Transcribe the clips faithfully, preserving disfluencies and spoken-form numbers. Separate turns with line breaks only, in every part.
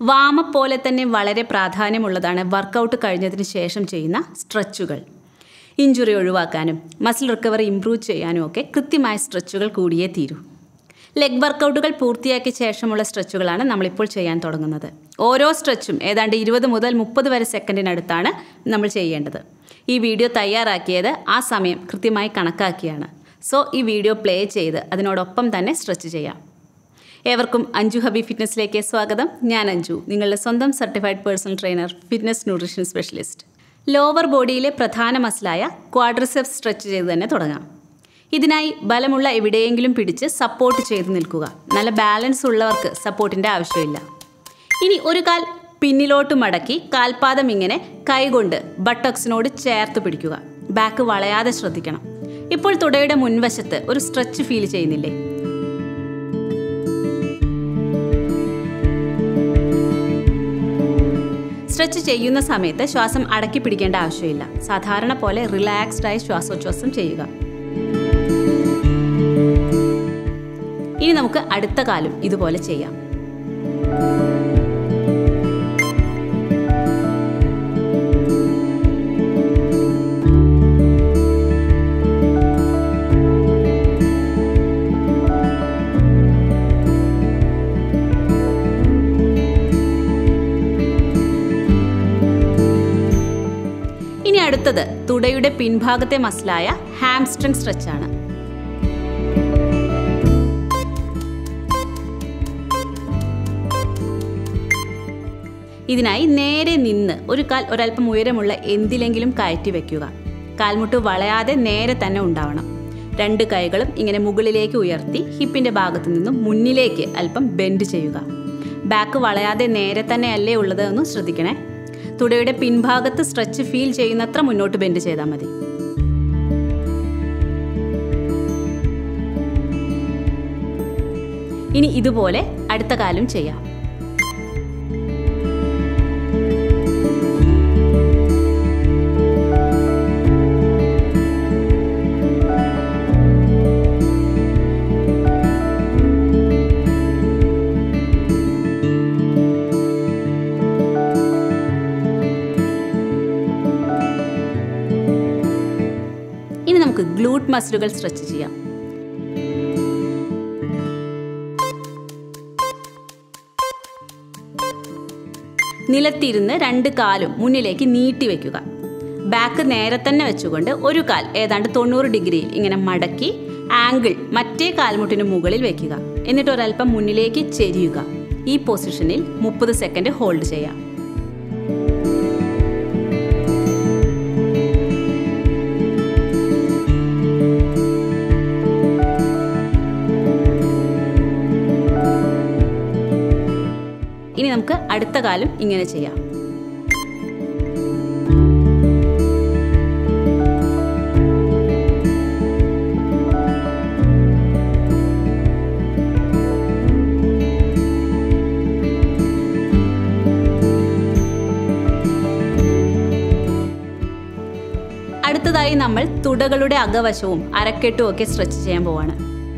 Warm up പോലെ തന്നെ വളരെ പ്രാധാന്യമുള്ളതാണ് വർക്കൗട്ട് കഴിഞ്ഞതിന് ശേഷം ചെയ്യുന്ന സ്ട്രെച്ചുകൾ. ഇഞ്ചുറി ഒഴിവാക്കാനും മസിൽ റിക്കവറി ഇംപ്രൂവ് ചെയ്യാനും ഒക്കെ കൃത്യമായ സ്ട്രെച്ചുകൾ കൂടിയേ തീരൂ. ലെഗ് വർക്കൗട്ടുകൾ പൂർത്തിയാക്കിയ ശേഷമുള്ള സ്ട്രെച്ചുകളാണ് നമ്മളിപ്പോൾ ചെയ്യാൻ തുടങ്ങുന്നത്. ഓരോ സ്ട്രെച്ചും ഏതാണ്ട് ഇരുപത് മുതൽ മുപ്പത് വരെ സെക്കൻഡിനടുത്താണ് നമ്മൾ ചെയ്യേണ്ടത്. ഈ വീഡിയോ തയ്യാറാക്കിയത് ആ സമയം കൃത്യമായി കണക്കാക്കിയാണ്. സോ ഈ വീഡിയോ പ്ലേ ചെയ്ത് അതിനോടൊപ്പം തന്നെ സ്ട്രെച്ച് ചെയ്യാം. ഏവർക്കും അഞ്ജു ഹബി ഫിറ്റ്നസ്സിലേക്ക് സ്വാഗതം. ഞാൻ അഞ്ജു, നിങ്ങളുടെ സ്വന്തം certified personal trainer, fitness nutrition specialist. Lower ബോഡിയിലെ പ്രധാന മസിലായ ക്വാഡ്രിസെപ്സ് സ്ട്രെച്ച് ചെയ്ത് തന്നെ തുടങ്ങാം. ഇതിനായി ബലമുള്ള എവിടെയെങ്കിലും പിടിച്ച് സപ്പോർട്ട് ചെയ്ത് നിൽക്കുക. നല്ല ബാലൻസ് ഉള്ളവർക്ക് സപ്പോർട്ടിൻ്റെ ആവശ്യമില്ല. ഇനി ഒരു കാൽ പിന്നിലോട്ട് മടക്കി കാൽപാദം ഇങ്ങനെ കൈകൊണ്ട് ബട്ടക്സിനോട് ചേർത്ത് പിടിക്കുക. ബാക്ക് വളയാതെ ശ്രദ്ധിക്കണം. ഇപ്പോൾ തുടയുടെ മുൻവശത്ത് ഒരു സ്ട്രെച്ച് ഫീൽ ചെയ്യുന്നില്ലേ? സ്ട്രെച്ച് ചെയ്യുന്ന സമയത്ത് ശ്വാസം അടക്കി പിടിക്കേണ്ട ആവശ്യമില്ല. സാധാരണ പോലെ റിലാക്സ്ഡായി ശ്വാസോച്ഛ്വാസം ചെയ്യുക. ഇനി നമുക്ക് അടുത്ത കാലും ഇതുപോലെ ചെയ്യാം. ഇനി അടുത്തത് തുടയുടെ പിൻഭാഗത്തെ മസിലായ ഹാംസ്ട്രിങ് സ്ട്രെച്ചാണ്. ഇതിനായി നേരെ നിന്ന് ഒരു കാൽ ഒരൽപ്പം ഉയരമുള്ള എന്തിലെങ്കിലും കയറ്റി വയ്ക്കുക. കാൽമുട്ട് വളയാതെ നേരെ തന്നെ ഉണ്ടാവണം. രണ്ട് കൈകളും ഇങ്ങനെ മുകളിലേക്ക് ഉയർത്തി ഹിപ്പിൻ്റെ ഭാഗത്തു നിന്നും മുന്നിലേക്ക് അല്പം ബെൻഡ് ചെയ്യുക. ബാക്ക് വളയാതെ നേരെ തന്നെ അല്ലേ ഉള്ളത് എന്ന് ശ്രദ്ധിക്കണേ. തുടയുടെ പിൻഭാഗത്ത് സ്ട്രെച്ച് ഫീൽ ചെയ്യുന്നത്ര മുന്നോട്ട് ബെൻഡ് ചെയ്താൽ മതി. ഇനി ഇതുപോലെ അടുത്ത കാലും ചെയ്യാം. ഇനി നമുക്ക് ഗ്ലൂട്ട് മസിലുകൾ സ്ട്രെച്ച് ചെയ്യാം. നിലത്തിരുന്ന് രണ്ട് കാലും മുന്നിലേക്ക് നീട്ടി വെക്കുക. ബാക്ക് നേരെ തന്നെ വെച്ചുകൊണ്ട് ഒരു കാൽ ഏതാണ്ട് തൊണ്ണൂറ് ഡിഗ്രിയിൽ ഇങ്ങനെ മടക്കി ആംഗിൾ മറ്റേ കാൽമുട്ടിന് മുകളിൽ വെക്കുക. എന്നിട്ട് ഒരൽപ്പം മുന്നിലേക്ക് ചെരിയുക. ഈ പൊസിഷനിൽ മുപ്പത് സെക്കൻഡ് ഹോൾഡ് ചെയ്യാം. ഇനി നമുക്ക് അടുത്ത കാലും ഇങ്ങനെ ചെയ്യാം. അടുത്തതായി നമ്മൾ തുടകളുടെ അകവശവും അരക്കെട്ടും ഒക്കെ സ്ട്രെച്ച് ചെയ്യാൻ പോവാണ്.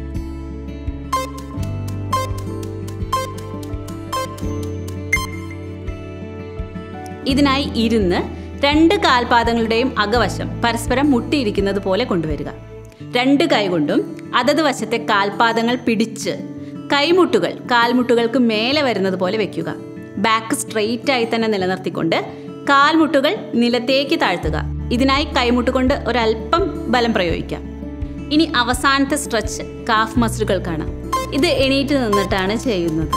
ഇതിനായി ഇരുന്ന് രണ്ട് കാൽപാദങ്ങളുടെയും അകവശം പരസ്പരം മുട്ടിയിരിക്കുന്നത് പോലെ കൊണ്ടുവരിക. രണ്ട് കൈകൊണ്ടും അതത് വശത്തെ കാൽപാദങ്ങൾ പിടിച്ച് കൈമുട്ടുകൾ കാൽമുട്ടുകൾക്ക് മേലെ വരുന്നത് പോലെ വെക്കുക. ബാക്ക് സ്ട്രെയിറ്റ് ആയി തന്നെ നിലനിർത്തിക്കൊണ്ട് കാൽമുട്ടുകൾ നിലത്തേക്ക് താഴ്ത്തുക. ഇതിനായി കൈമുട്ടുകൊണ്ട് ഒരൽപ്പം ബലം പ്രയോഗിക്കാം. ഇനി അവസാനത്തെ സ്ട്രെച്ച് കാഫ് മസിലുകൾക്കാണ്. ഇത് എണീറ്റ് നിന്നിട്ടാണ് ചെയ്യുന്നത്.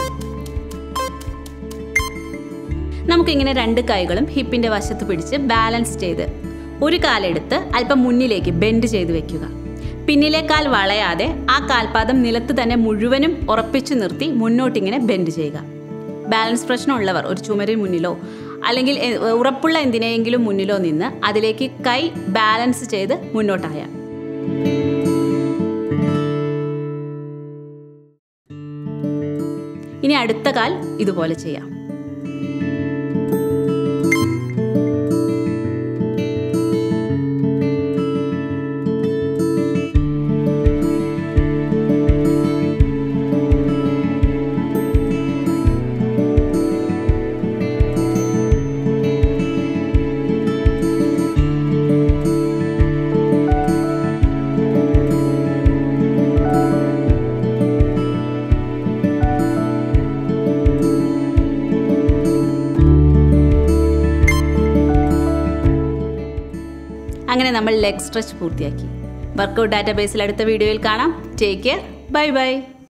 നമുക്കിങ്ങനെ രണ്ട് കൈകളും ഹിപ്പിൻ്റെ വശത്ത് പിടിച്ച് ബാലൻസ് ചെയ്ത് ഒരു കാലെടുത്ത് അല്പം മുന്നിലേക്ക് ബെൻഡ് ചെയ്ത് വെക്കുക. പിന്നിലെ കാൽ വളയാതെ ആ കാൽപാദം നിലത്ത് തന്നെ മുഴുവനും ഉറപ്പിച്ചു നിർത്തി മുന്നോട്ടിങ്ങനെ ബെൻഡ് ചെയ്യുക. ബാലൻസ് പ്രശ്നമുള്ളവർ ഒരു ചുമരിന് മുന്നിലോ അല്ലെങ്കിൽ ഉറപ്പുള്ള എന്തിനെങ്കിലും മുന്നിലോ നിന്ന് അതിലേക്ക് കൈ ബാലൻസ് ചെയ്ത് മുന്നോട്ടായ. ഇനി അടുത്ത കാൽ ഇതുപോലെ ചെയ്യാം. അങ്ങനെ നമ്മൾ ലെഗ് സ്ട്രെച്ച് പൂർത്തിയാക്കി. വർക്കൗട്ട് ഡാറ്റാബേസിൽ അടുത്ത വീഡിയോയിൽ കാണാം. Take care. Bye by.